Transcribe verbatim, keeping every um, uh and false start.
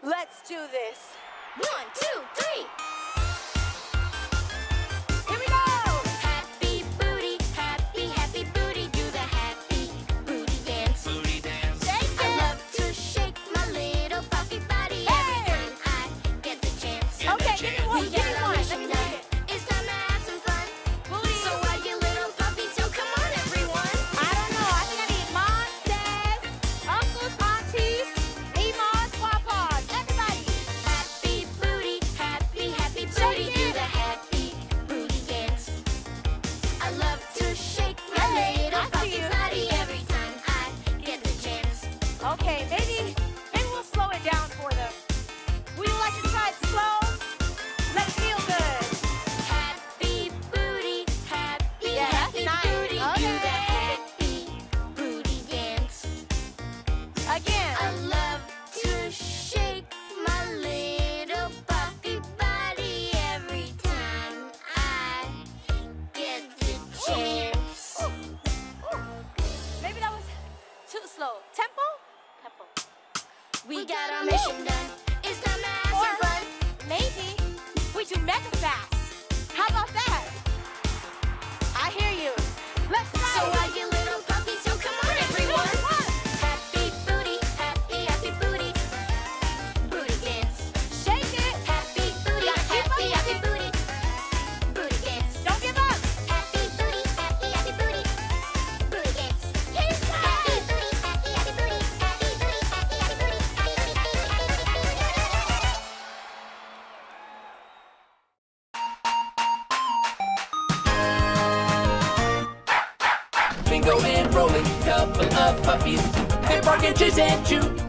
Let's do this. One, two, three. Here we go. Happy booty, happy, happy booty. Do the happy booty dance. Booty dance. Shake I it. love to shake my little puppy body every time I get the chance. Get Okay, the give me chance. one. We Give got me a one. Let mission me see done. it. It's time to have some fun. Booty. So all you little puppies, so come on everyone. I don't know. I think I need moms, dads, uncles, aunties, emas, papas, everybody. Happy booty, happy, happy booty. Shake Do it. the happy booty dance. I love to shake my Hey, little I see puppy you. body every time I get the chance. Okay, maybe, maybe we'll slow it down for them. Would you like to try it slow? Let it feel good. Happy booty, happy, Yeah, that's happy nice. booty. Do the Okay. happy booty dance. Again. I love to shake my little puppy body every time I get the chance. Maybe that was too slow. Tempo? Tempo. We got our mission done. It's time to have some Or fun. maybe we do mega fast. How about that? I hear you. Let's try So it. all you little puppies, so come on everyone. Happy booty, happy, happy booty. Booty dance. Shake it. Happy booty, Gotta keep happy, up. happy booty. Booty dance. Don't give up. Happy booty, happy, happy booty. Booty dance. Happy booty, happy, happy booty. Happy booty, happy, happy booty. Happy booty, happy, happy booty. Bingo and rolling, couple of puppies. Embark and chase and chew.